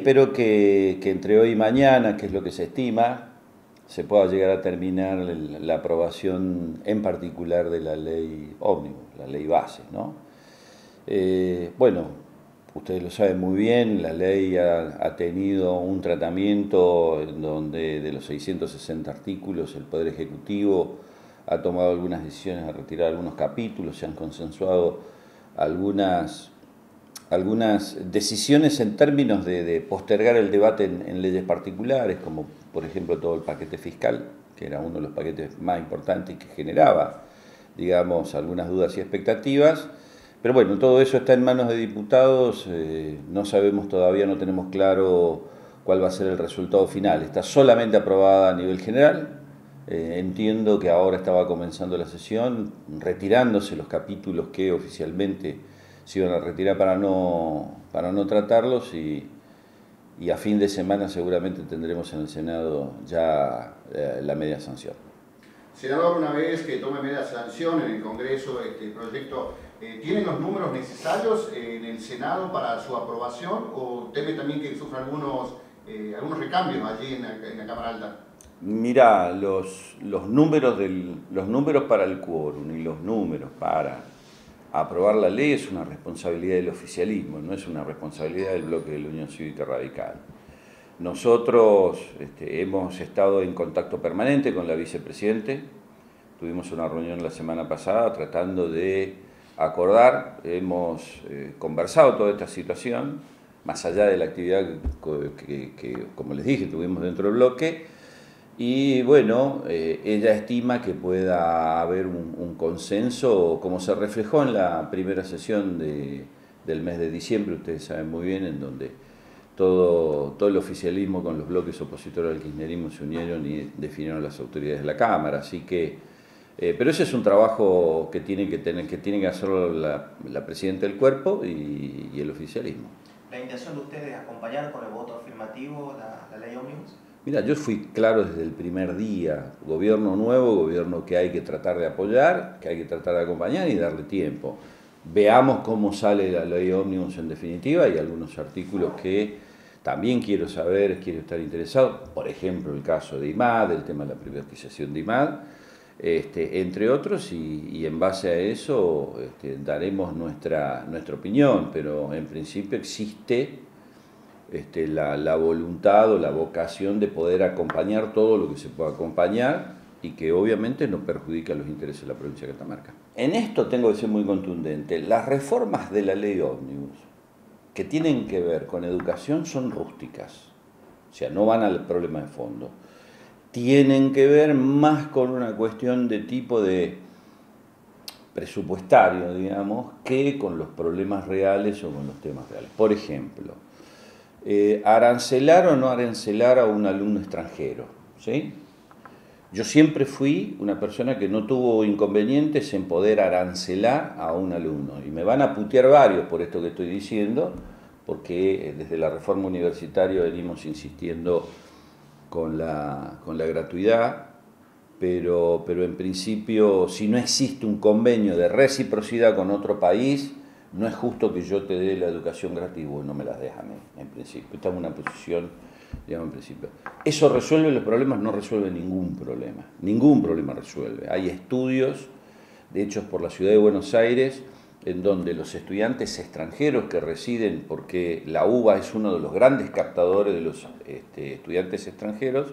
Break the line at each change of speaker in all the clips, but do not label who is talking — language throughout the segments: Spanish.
Espero que entre hoy y mañana, que es lo que se estima, se pueda llegar a terminar la aprobación en particular de la ley ómnibus, la ley base, ¿no? Bueno, ustedes lo saben muy bien, la ley ha tenido un tratamiento en donde de los 660 artículos el Poder Ejecutivo ha tomado algunas decisiones de retirar algunos capítulos, se han consensuado algunas decisiones en términos de postergar el debate en leyes particulares, como por ejemplo todo el paquete fiscal, que era uno de los paquetes más importantes y que generaba, digamos, algunas dudas y expectativas. Pero bueno, todo eso está en manos de diputados, no sabemos todavía, no tenemos claro cuál va a ser el resultado final. Está solamente aprobada a nivel general. Entiendo que ahora estaba comenzando la sesión, retirándose los capítulos que oficialmente se iban a retirar para no tratarlos y a fin de semana seguramente tendremos en el Senado ya la media sanción.
Senador, una vez que tome media sanción en el Congreso este proyecto, ¿tienen los números necesarios en el Senado para su aprobación o teme también que sufra algunos recambios allí en la Cámara Alta?
Mirá, los números para el quórum y los números para aprobar la ley es una responsabilidad del oficialismo, no es una responsabilidad del bloque de la Unión Cívica Radical. Nosotros hemos estado en contacto permanente con la vicepresidente, tuvimos una reunión la semana pasada tratando de acordar, hemos conversado toda esta situación, más allá de la actividad que, como les dije, tuvimos dentro del bloque. Y bueno, ella estima que pueda haber un consenso, como se reflejó en la primera sesión del mes de diciembre, ustedes saben muy bien, en donde todo el oficialismo con los bloques opositores al kirchnerismo se unieron y definieron las autoridades de la Cámara. Así que, pero ese es un trabajo que tiene que hacerlo la presidenta del cuerpo y el oficialismo.
¿La intención de ustedes es acompañar con el voto afirmativo la ley ómnibus?
Mira, yo fui claro desde el primer día, gobierno nuevo, gobierno que hay que tratar de apoyar, que hay que tratar de acompañar y darle tiempo. Veamos cómo sale la ley ómnibus en definitiva, hay algunos artículos que también quiero saber, quiero estar interesado, por ejemplo el caso de IMAD, el tema de la privatización de IMAD, entre otros, y en base a eso daremos nuestra opinión, pero en principio existe la voluntad o la vocación de poder acompañar todo lo que se pueda acompañar y que obviamente no perjudica los intereses de la provincia de Catamarca. En esto tengo que ser muy contundente. Las reformas de la ley ómnibus que tienen que ver con educación son rústicas, o sea, no van al problema de fondo. Tienen que ver más con una cuestión de tipo de presupuestario, digamos, que con los problemas reales o con los temas reales. Por ejemplo, arancelar o no arancelar a un alumno extranjero, ¿sí? Yo siempre fui una persona que no tuvo inconvenientes en poder arancelar a un alumno, y me van a putear varios por esto que estoy diciendo, porque desde la reforma universitaria venimos insistiendo con la gratuidad, pero en principio, si no existe un convenio de reciprocidad con otro país, no es justo que yo te dé la educación gratis y vos no me las des a mí, en principio. Esta es una posición, digamos, en principio. ¿Eso resuelve los problemas? No resuelve ningún problema resuelve. Hay estudios hechos por la Ciudad de Buenos Aires en donde los estudiantes extranjeros que residen, porque la UBA es uno de los grandes captadores de los estudiantes extranjeros,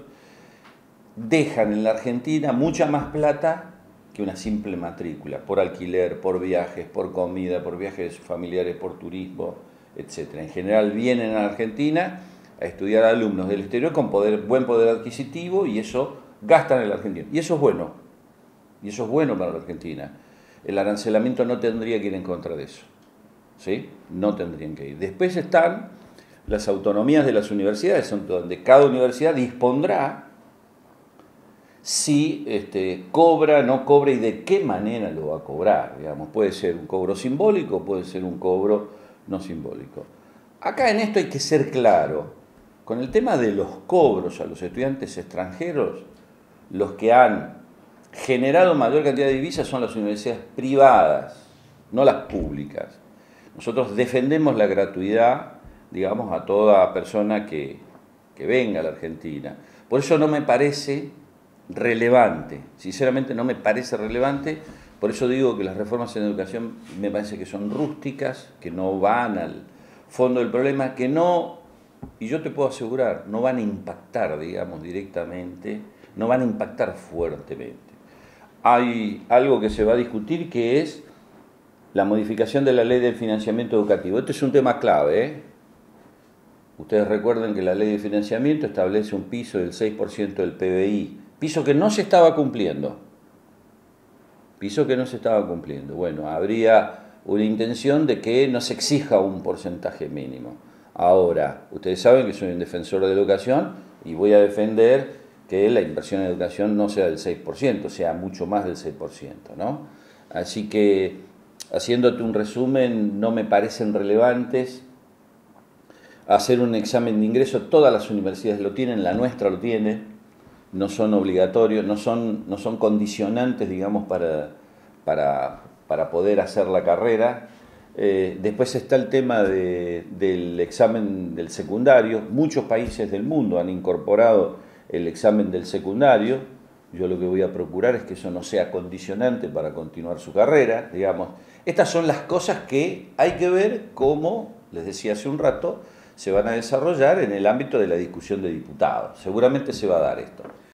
dejan en la Argentina mucha más plata que una simple matrícula, por alquiler, por viajes, por comida, por viajes familiares, por turismo, etc. En general vienen a Argentina a estudiar alumnos del exterior con buen poder adquisitivo y eso gastan en la Argentina. Y eso es bueno. Y eso es bueno para la Argentina. El arancelamiento no tendría que ir en contra de eso. ¿Sí? No tendrían que ir. Después están las autonomías de las universidades, donde cada universidad dispondrá si cobra, no cobra y de qué manera lo va a cobrar. Digamos, puede ser un cobro simbólico, puede ser un cobro no simbólico. Acá en esto hay que ser claro. Con el tema de los cobros a los estudiantes extranjeros, los que han generado mayor cantidad de divisas son las universidades privadas, no las públicas. Nosotros defendemos la gratuidad digamos, a toda persona que venga a la Argentina. Por eso no me parece relevante, sinceramente no me parece relevante, por eso digo que las reformas en educación me parece que son rústicas, que no van al fondo del problema, que no, y yo te puedo asegurar, no van a impactar, digamos, directamente, no van a impactar fuertemente. Hay algo que se va a discutir que es la modificación de la ley del financiamiento educativo. Este es un tema clave, ¿eh? Ustedes recuerden que la ley de financiamiento establece un piso del 6% del PBI, piso que no se estaba cumpliendo. Bueno, habría una intención de que no se exija un porcentaje mínimo. Ahora, ustedes saben que soy un defensor de la educación y voy a defender que la inversión en educación no sea del 6%, sea mucho más del 6%, ¿no? Así que, haciéndote un resumen, no me parecen relevantes hacer un examen de ingreso. Todas las universidades lo tienen, la nuestra lo tiene. No son obligatorios, no son condicionantes, digamos, para poder hacer la carrera. Después está el tema del examen del secundario. Muchos países del mundo han incorporado el examen del secundario. Yo lo que voy a procurar es que eso no sea condicionante para continuar su carrera, digamos. Estas son las cosas que hay que ver cómo, les decía hace un rato, se van a desarrollar en el ámbito de la discusión de diputados. Seguramente se va a dar esto.